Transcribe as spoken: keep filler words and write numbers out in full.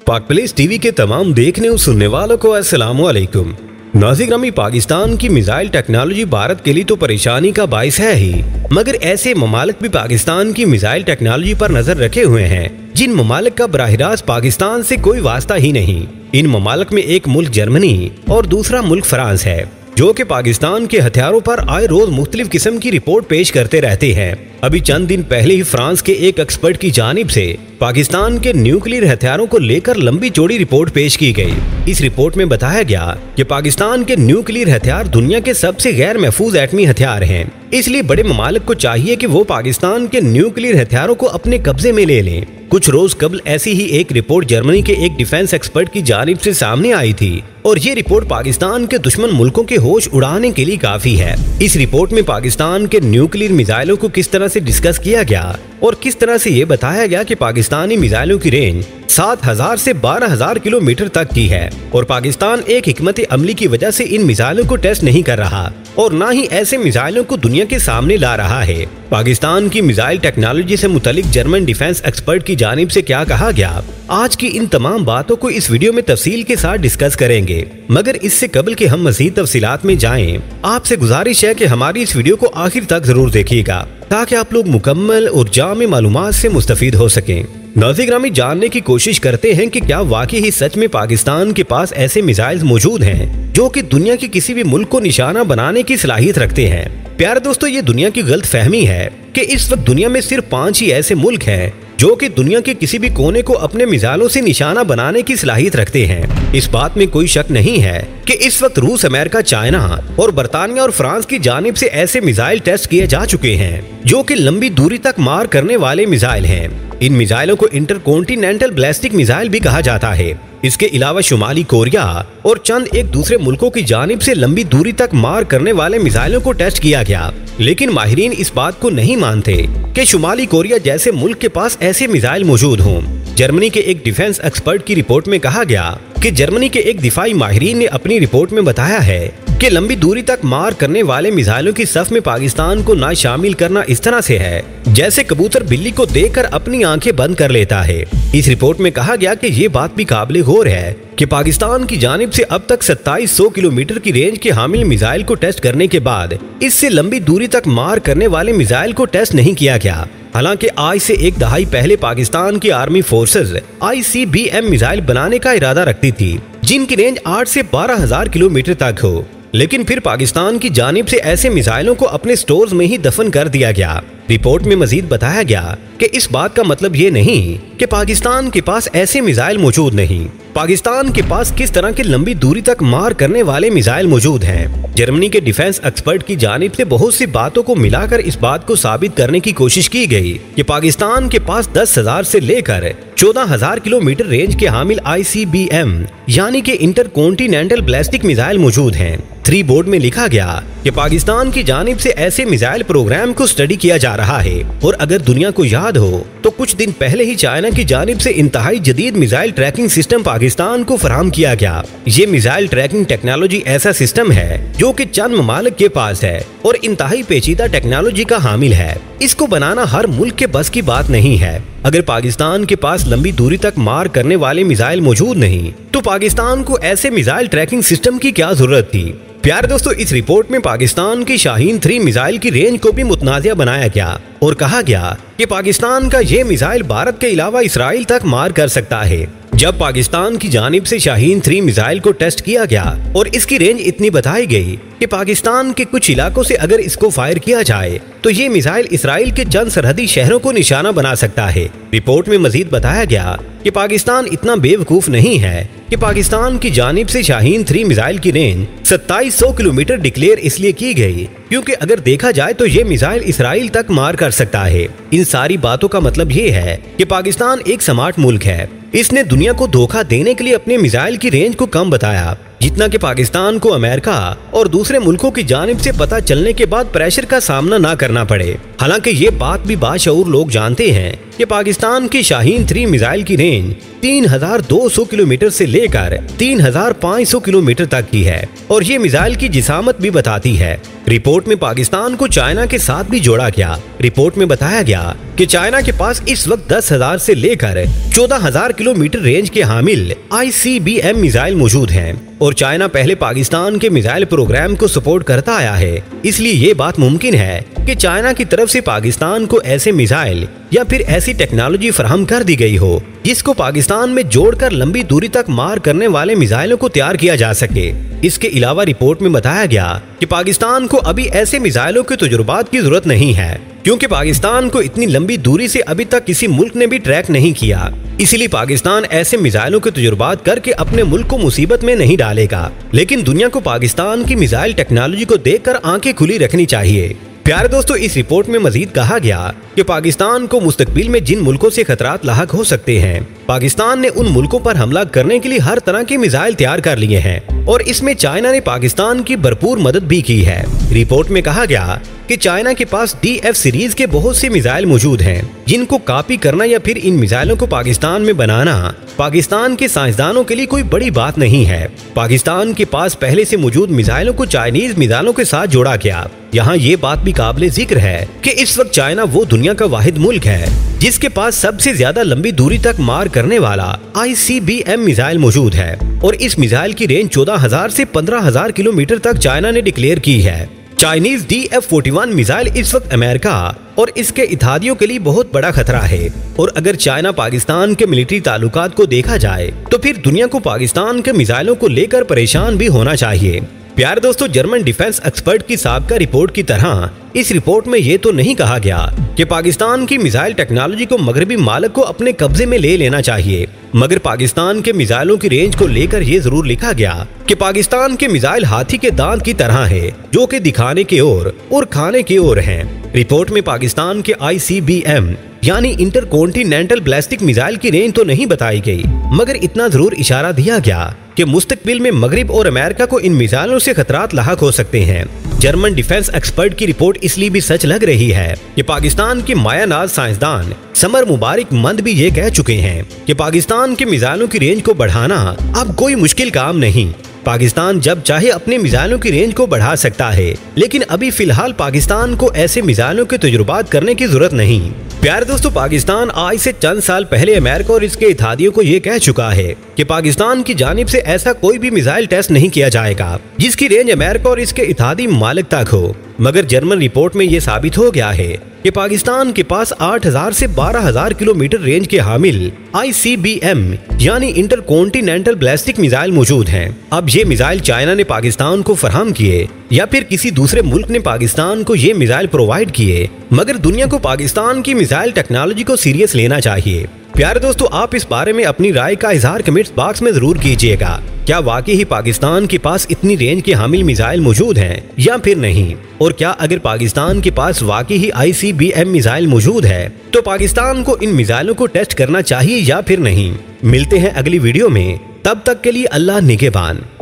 पाक place TV के तमाम देखने और सुनने वालों को अस्सलाम वालेकुम। नाज़रीन, पाकिस्तान की मिसाइल टेक्नोलॉजी भारत के लिए तो परेशानी का बाइस है ही, मगर ऐसे ममालिक भी पाकिस्तान की मिसाइल टेक्नोलॉजी पर नजर रखे हुए हैं जिन ममालिक का बराह रास्त पाकिस्तान से कोई वास्ता ही नहीं। इन ममालिक में एक मुल्क जर्मनी और दूसरा मुल्क फ्रांस है, जो कि पाकिस्तान के हथियारों पर आए रोज मुख्तलिफ किस्म की रिपोर्ट पेश करते रहते हैं। अभी चंद दिन पहले ही फ्रांस के एक एक्सपर्ट की जानिब से पाकिस्तान के न्यूक्लियर हथियारों को लेकर लंबी चौड़ी रिपोर्ट पेश की गई। इस रिपोर्ट में बताया गया कि पाकिस्तान के न्यूक्लियर हथियार दुनिया के सबसे गैर महफूज एटमी हथियार हैं, इसलिए बड़े ममालिक को चाहिए कि वो पाकिस्तान के न्यूक्लियर हथियारों को अपने कब्जे में ले लें। कुछ रोज कबल ऐसी ही एक रिपोर्ट जर्मनी के एक डिफेंस एक्सपर्ट की जानिब से सामने आई थी और ये रिपोर्ट पाकिस्तान के दुश्मन मुल्कों के होश उड़ाने के लिए काफी है। इस रिपोर्ट में पाकिस्तान के न्यूक्लियर मिसाइलों को किस तरह से डिस्कस किया गया और किस तरह से ये बताया गया कि पाकिस्तानी मिसाइलों की रेंज सात हजार से बारह हजार किलोमीटर तक की है और पाकिस्तान एक हिकमत अमली की वजह से इन मिसाइलों को टेस्ट नहीं कर रहा और न ही ऐसे मिसाइलों को दुनिया के सामने ला रहा है। पाकिस्तान की मिसाइल टेक्नोलॉजी से मुतलिक जर्मन डिफेंस एक्सपर्ट की जानिब से क्या कहा गया, आज की इन तमाम बातों को इस वीडियो में तफसील के साथ डिस्कस करेंगे। मगर इससे कबल के हम मजीद तफसीलात में जाएं, आपसे गुजारिश है कि हमारी इस वीडियो को आखिर तक जरूर देखिएगा ताकि आप लोग मुकम्मल और जामे मालूमात से मुस्तफीद हो सकें। नाज़रीन, जानने की कोशिश करते हैं कि क्या वाकई ही सच में पाकिस्तान के पास ऐसे मिसाइल मौजूद हैं जो कि दुनिया के किसी भी मुल्क को निशाना बनाने की सलाहियत रखते हैं। प्यारे दोस्तों, ये दुनिया की गलत फहमी है कि इस वक्त दुनिया में सिर्फ पाँच ही ऐसे मुल्क हैं जो कि दुनिया के किसी भी कोने को अपने मिसाइलों से निशाना बनाने की सलाहियत रखते हैं। इस बात में कोई शक नहीं है कि इस वक्त रूस, अमेरिका, चाइना और बरतानिया और फ्रांस की जानिब से ऐसे मिसाइल टेस्ट किए जा चुके हैं जो कि लंबी दूरी तक मार करने वाले मिसाइल हैं। इन मिसाइलों को इंटरकॉन्टिनेंटल बैलिस्टिक मिसाइल भी कहा जाता है। इसके अलावा शुमाली कोरिया और चंद एक दूसरे मुल्कों की जानिब से लंबी दूरी तक मार करने वाले मिसाइलों को टेस्ट किया गया, लेकिन माहिरीन इस बात को नहीं मानते कि शुमाली कोरिया जैसे मुल्क के पास ऐसे मिसाइल मौजूद हों। जर्मनी के एक डिफेंस एक्सपर्ट की रिपोर्ट में कहा गया कि जर्मनी के एक दिफाई माहिरीन ने अपनी रिपोर्ट में बताया है कि लंबी दूरी तक मार करने वाले मिसाइलों की सफ में पाकिस्तान को ना शामिल करना इस तरह से है जैसे कबूतर बिल्ली को देखकर अपनी आंखें बंद कर लेता है। इस रिपोर्ट में कहा गया कि ये बात भी काबिल गौर है कि पाकिस्तान की जानिब से अब तक सत्ताईस सौ किलोमीटर की रेंज के हामिल मिसाइल को टेस्ट करने के बाद इससे लंबी दूरी तक मार करने वाले मिसाइल को टेस्ट नहीं किया गया। हालांकि आज से एक दहाई पहले पाकिस्तान की army forces I C B M missile बनाने का इरादा रखती थी जिनकी रेंज आठ से बारह हजार किलोमीटर तक हो, लेकिन फिर पाकिस्तान की जानिब से ऐसे मिसाइलों को अपने स्टोर्स में ही दफन कर दिया गया। रिपोर्ट में मजीद बताया गया कि इस बात का मतलब ये नहीं कि पाकिस्तान के पास ऐसे मिसाइल मौजूद नहीं, पाकिस्तान के पास किस तरह के लंबी दूरी तक मार करने वाले मिसाइल मौजूद हैं। जर्मनी के डिफेंस एक्सपर्ट की जानिब से बहुत सी बातों को मिलाकर इस बात को साबित करने की कोशिश की गई कि पाकिस्तान के पास दस हजार से लेकर चौदह हजार किलोमीटर रेंज के हामिल आई सी बी एम यानी कि इंटरकॉन्टिनेंटल बैलिस्टिक मिसाइल मौजूद हैं। थ्री बोर्ड में लिखा गया कि पाकिस्तान की जानिब से ऐसे मिसाइल प्रोग्राम को स्टडी किया जा रहा है और अगर दुनिया को याद हो तो कुछ दिन पहले ही चाइना की जानिब से इंतहाई जदीद मिसाइल ट्रैकिंग सिस्टम पाकिस्तान को फराहम किया गया। ये मिसाइल ट्रैकिंग टेक्नोलॉजी ऐसा सिस्टम है जो कि चंद ममालिक के पास है और इंतहाई पेचीदा टेक्नोलॉजी का हामिल है। इसको बनाना हर मुल्क के बस की बात नहीं है। अगर पाकिस्तान के पास लंबी दूरी तक मार करने वाले मिसाइल मौजूद नहीं तो पाकिस्तान को ऐसे मिसाइल ट्रैकिंग सिस्टम की क्या जरूरत थी। प्यारे दोस्तों, इस रिपोर्ट में पाकिस्तान की शाहीन थ्री मिसाइल की रेंज को भी मुतनाज़िया बनाया गया और कहा गया कि पाकिस्तान का ये मिसाइल भारत के अलावा इसराइल तक मार कर सकता है। जब पाकिस्तान की जानिब से शाहीन थ्री मिसाइल को टेस्ट किया गया और इसकी रेंज इतनी बताई गई कि पाकिस्तान के कुछ इलाकों से अगर इसको फायर किया जाए तो ये मिसाइल इसराइल के चंद सरहदी शहरों को निशाना बना सकता है। रिपोर्ट में मजीद बताया गया कि पाकिस्तान इतना बेवकूफ नहीं है कि पाकिस्तान की जानिब से शाहीन थ्री मिसाइल की रेंज सत्ताईस सौ किलोमीटर डिक्लेयर इसलिए की गई क्योंकि अगर देखा जाए तो ये मिसाइल इसराइल तक मार कर सकता है। इन सारी बातों का मतलब ये है कि पाकिस्तान एक स्मार्ट मुल्क है। इसने दुनिया को धोखा देने के लिए अपने मिसाइल की रेंज को कम बताया जितना कि पाकिस्तान को अमेरिका और दूसरे मुल्कों की जानिब से पता चलने के बाद प्रेशर का सामना ना करना पड़े। हालांकि ये बात भी बाशऊर लोग जानते हैं कि पाकिस्तान की शाहीन थ्री मिसाइल की रेंज तीन हजार दो सौ किलोमीटर से लेकर तीन हजार पाँच सौ किलोमीटर तक की है और ये मिसाइल की जिसामत भी बताती है। रिपोर्ट में पाकिस्तान को चाइना के साथ भी जोड़ा गया रिपोर्ट में बताया गया कि चाइना के पास इस वक्त दस हजार से लेकर चौदह हजार किलोमीटर रेंज के हामिल I C B M missile मौजूद हैं और चाइना पहले पाकिस्तान के मिसाइल प्रोग्राम को सपोर्ट करता आया है। इसलिए ये बात मुमकिन है कि चाइना की तरफ से पाकिस्तान को ऐसे मिसाइल या फिर ऐसी टेक्नोलॉजी फराहम कर दी गई हो जिसको पाकिस्तान में जोड़कर लंबी दूरी तक मार करने वाले मिसाइलों को तैयार किया जा सके। इसके अलावा रिपोर्ट में बताया गया कि पाकिस्तान को अभी ऐसे मिसाइलों के तजुर्बात की जरूरत नहीं है, क्योंकि पाकिस्तान को इतनी लंबी दूरी से अभी तक किसी मुल्क ने भी ट्रैक नहीं किया। इसलिए पाकिस्तान ऐसे मिसाइलों के तजुर्बात करके अपने मुल्क को मुसीबत में नहीं डालेगा, लेकिन दुनिया को पाकिस्तान की मिसाइल टेक्नोलॉजी को देखकर आंखें खुली रखनी चाहिए। प्यारे दोस्तों, इस रिपोर्ट में मजीद कहा गया कि पाकिस्तान को मुस्तकबिल में जिन मुल्कों से खतरात लाहक हो सकते हैं, पाकिस्तान ने उन मुल्कों पर हमला करने के लिए हर तरह के मिसाइल तैयार कर लिए हैं और इसमें चाइना ने पाकिस्तान की भरपूर मदद भी की है। रिपोर्ट में कहा गया कि चाइना के पास डी एफ सीरीज के बहुत से मिसाइल मौजूद हैं, जिनको कॉपी करना या फिर इन मिसाइलों को पाकिस्तान में बनाना पाकिस्तान के साइंसदानों के लिए कोई बड़ी बात नहीं है। पाकिस्तान के पास पहले से मौजूद मिसाइलों को चाइनीज मिसाइलों के साथ जोड़ा गया। यहाँ ये बात भी काबिले जिक्र है कि इस वक्त चाइना वो दुनिया का वाहिद मुल्क है जिसके पास सबसे ज्यादा लंबी दूरी तक मार करने वाला I C B M missile मौजूद है और इस मिसाइल की रेंज चौदह हजार से पंद्रह हजार किलोमीटर तक चाइना ने डिक्लेयर की है। Chinese D F forty one missile इस वक्त अमेरिका और इसके इत्तेहादियों के लिए बहुत बड़ा खतरा है और अगर चाइना पाकिस्तान के मिलिट्री ताल्लुकात को देखा जाए तो फिर दुनिया को पाकिस्तान के मिसाइलों को लेकर परेशान भी होना चाहिए। प्यारे दोस्तों, जर्मन डिफेंस एक्सपर्ट की साबका रिपोर्ट की तरह इस रिपोर्ट में ये तो नहीं कहा गया कि पाकिस्तान की मिसाइल टेक्नोलॉजी को मगरबी मालिक को अपने कब्जे में ले लेना चाहिए, मगर पाकिस्तान के मिसाइलों की रेंज को लेकर ये जरूर लिखा गया कि पाकिस्तान के मिसाइल हाथी के दांत की तरह है, जो कि दिखाने की ओर और खाने की ओर हैं। रिपोर्ट में पाकिस्तान के आई सी बी एम यानी इंटरकॉन्टिनेंटल बैलिस्टिक मिसाइल की रेंज तो नहीं बताई गई, मगर इतना जरूर इशारा दिया गया कि मुस्तकबिल में मगरिब और अमेरिका को इन मिसाइलों से खतरात लाहक हो सकते हैं। जर्मन डिफेंस एक्सपर्ट की रिपोर्ट इसलिए भी सच लग रही है कि पाकिस्तान के मायानाज साइंसदान समर मुबारक मंद भी ये कह चुके हैं कि पाकिस्तान के मिसाइलों की रेंज को बढ़ाना अब कोई मुश्किल काम नहीं। पाकिस्तान जब चाहे अपने मिसाइलों की रेंज को बढ़ा सकता है, लेकिन अभी फिलहाल पाकिस्तान को ऐसे मिसाइलों के तजुर्बात करने की जरूरत नहीं। प्यारे दोस्तों, पाकिस्तान आज से चंद साल पहले अमेरिका और इसके इत्तेहादियों को ये कह चुका है कि पाकिस्तान की जानिब से ऐसा कोई भी मिसाइल टेस्ट नहीं किया जाएगा जिसकी रेंज अमेरिका और इसके इत्तेहादी ममालिक तक हो, मगर जर्मन रिपोर्ट में ये साबित हो गया है कि पाकिस्तान के पास आठ हजार से बारह हजार किलोमीटर रेंज के हामिल आई सी बी एम यानी इंटरकॉन्टिनेंटल बैलिस्टिक मिसाइल मौजूद हैं। अब ये मिसाइल चाइना ने पाकिस्तान को फराहम किए या फिर किसी दूसरे मुल्क ने पाकिस्तान को ये मिसाइल प्रोवाइड किए, मगर दुनिया को पाकिस्तान की मिसाइल टेक्नोलॉजी को सीरियस लेना चाहिए। प्यारे दोस्तों, आप इस बारे में अपनी राय का इजहार कमेंट्स बॉक्स में जरूर कीजिएगा। क्या वाकई ही पाकिस्तान के पास इतनी रेंज के हामिल मिसाइल मौजूद हैं या फिर नहीं, और क्या अगर पाकिस्तान के पास वाकई ही I C B M missile मौजूद है तो पाकिस्तान को इन मिसाइलों को टेस्ट करना चाहिए या फिर नहीं। मिलते हैं अगली वीडियो में, तब तक के लिए अल्लाह निगहबान।